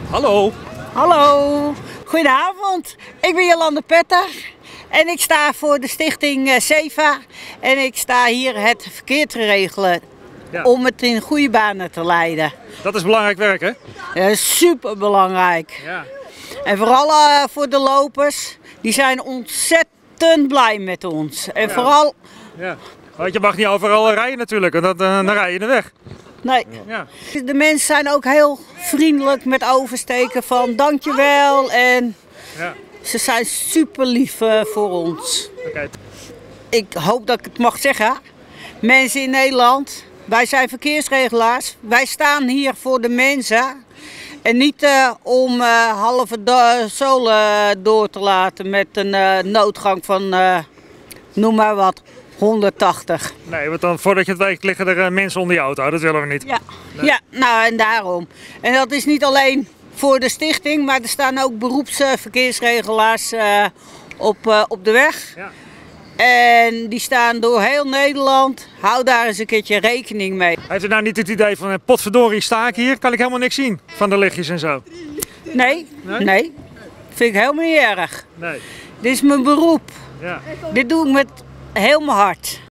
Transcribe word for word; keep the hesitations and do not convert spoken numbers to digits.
Hallo. Hallo, goedenavond. Ik ben Jolande Petter en ik sta voor de stichting uh, SEVA en ik sta hier het verkeer te regelen Ja. om het in goede banen te leiden. Dat is belangrijk werk, hè? Dat is super belangrijk. Ja. En vooral uh, voor de lopers, die zijn ontzettend blij met ons. En Ja. vooral, Ja. Want je mag niet overal rijden natuurlijk, want dat, uh, dan rij je de weg. nee, Ja. de mensen zijn ook heel vriendelijk met oversteken van dankjewel en Ja. ze zijn super lief uh, voor ons. Oké. Ik hoop dat ik het mag zeggen. Mensen in Nederland, wij zijn verkeersregelaars. Wij staan hier voor de mensen. En niet uh, om uh, halve do- zolen door te laten met een uh, noodgang van, uh, noem maar wat, honderdtachtig. Nee, want dan voordat je het weet liggen er uh, mensen onder je auto. Dat willen we niet. Ja. Ja, nou en daarom. En dat is niet alleen voor de stichting, maar er staan ook beroepsverkeersregelaars uh, op, uh, op de weg. Ja. En die staan door heel Nederland. Hou daar eens een keertje rekening mee. Heeft u nou niet het idee van uh, potverdorie sta ik hier? Kan ik helemaal niks zien van de lichtjes en zo? Nee, Nee? nee. Vind ik helemaal niet erg. Nee. Dit is mijn beroep. Ja. Dit doe ik met heel mijn hart.